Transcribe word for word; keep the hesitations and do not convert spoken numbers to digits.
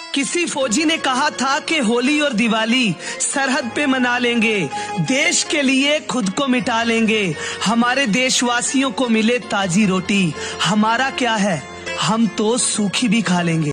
किसी फौजी ने कहा था कि होली और दिवाली सरहद पे मना लेंगे, देश के लिए खुद को मिटा लेंगे। हमारे देशवासियों को मिले ताजी रोटी, हमारा क्या है, हम तो सूखी भी खा लेंगे।